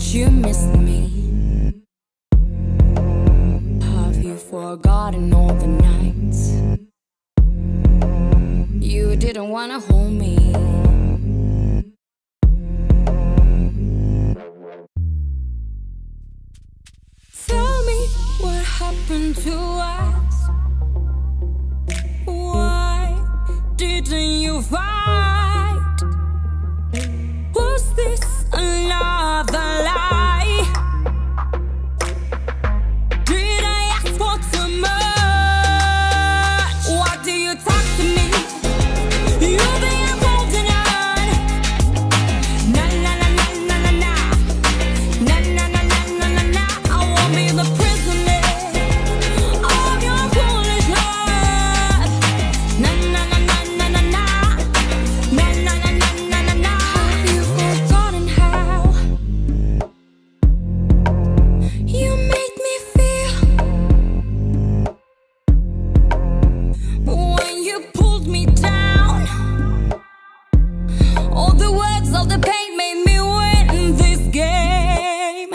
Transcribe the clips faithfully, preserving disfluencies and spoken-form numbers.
you missed me? Have you forgotten all the nights you didn't wanna hold me? Tell me what happened to us. Why didn't you fight? Was this another lie? Did I ask for too much? Why do you talk to me? You've been holding on. Na na na na na na na. Na na na na na na na. I won't be the prisoner of your foolish love. Na na na na na na na. Na na na na na na na. Have you forgotten how you made me feel when you pulled me down? All the words of the pain made me win this game.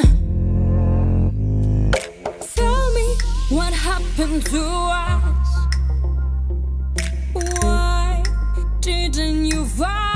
Tell me what happened to us. Why didn't you fight?